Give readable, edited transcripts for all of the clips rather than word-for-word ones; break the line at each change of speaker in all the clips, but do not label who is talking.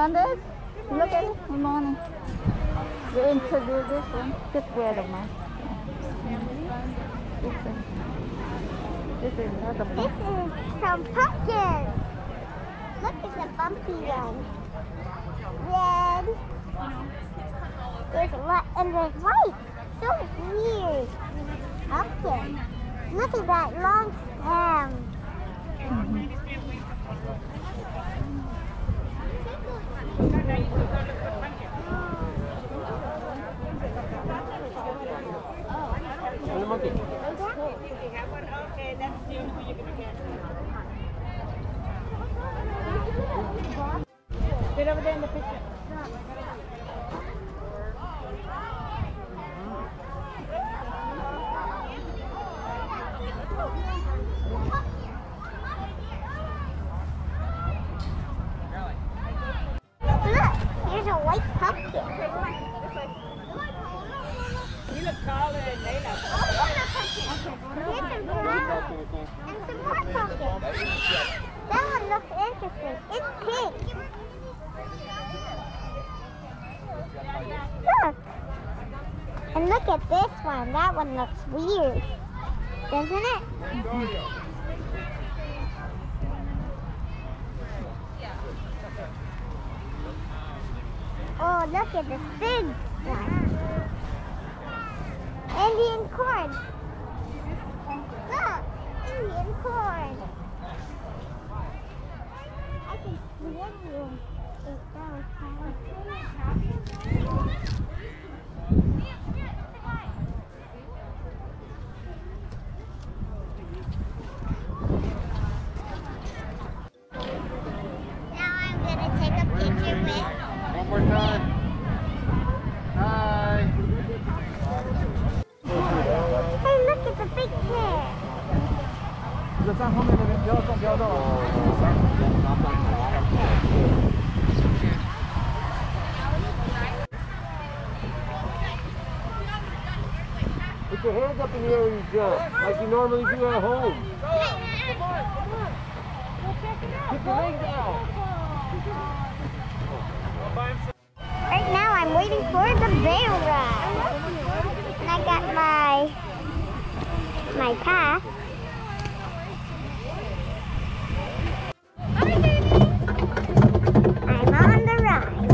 this? Look at it. Good morning. They introduce this one. Just wear the mask. This is not a
This
mask.
is some pumpkins. Look, it's a bumpy one. Red. There's a and there's white. So weird. Pumpkin. Look at that long stem.
Get over there in the picture.
Look, here's a white pumpkin.
You look taller than they look.
Here's some brown and some more pumpkins. That one looks interesting. It's pink. Look. And look at this one. That one looks weird. Doesn't it? Oh, look at this big one. Indian corn. Look, Indian corn. I can see Indian. Now I'm going to take a picture with...
One more time. Hi.
Hey, look at the big hair.
你就站后面那边，不要撞标道啊。 Put your hands up in the air when you jump, like you normally do at home. Put your legs out.
Right now I'm waiting for the bear ride. And I got my pass. I'm on the ride.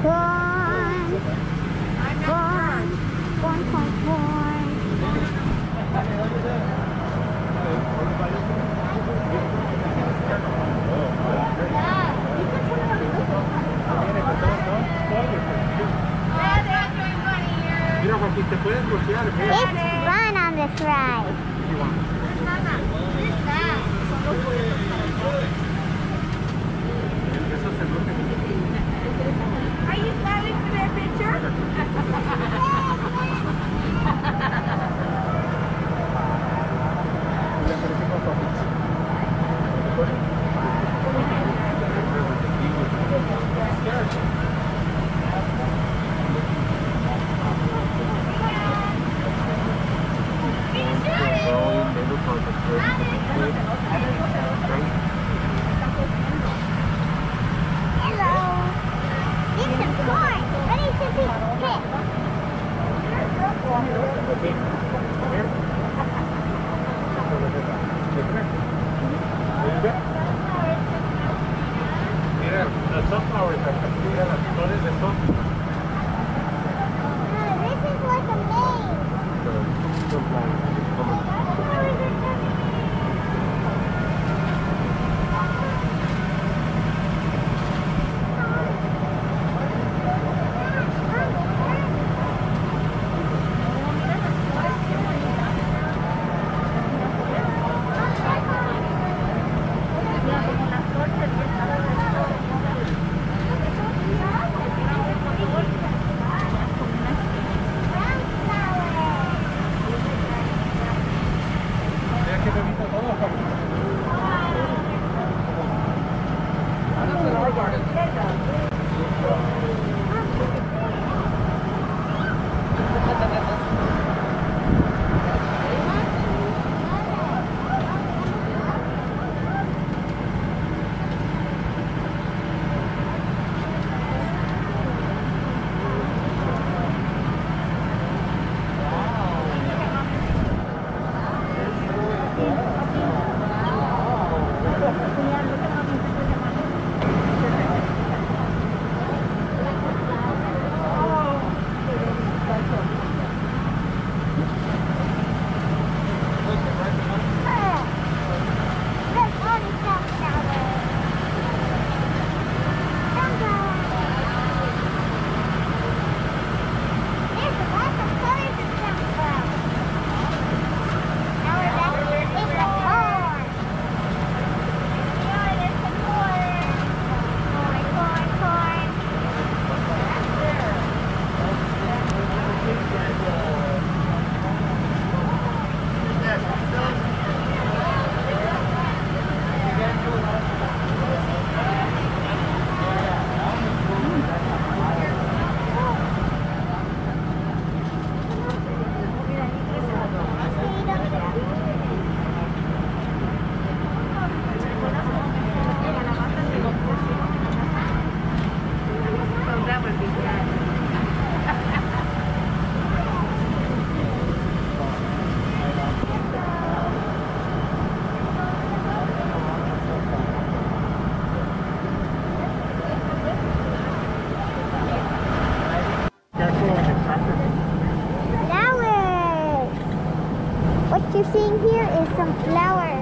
Corn. Corn. Corn, corn, corn.
Mira, Joaquín, te puedes bloquear.
It's fun on this ride.
Are you smiling for their picture?
Hello. Eat some corn. Ready to be picked.
Mira, las sunflowers, mira las flores de sunflower.
This is like a maze.
Mira qué bonito todo, Joaquín. Flowers. What you're seeing here is some flowers.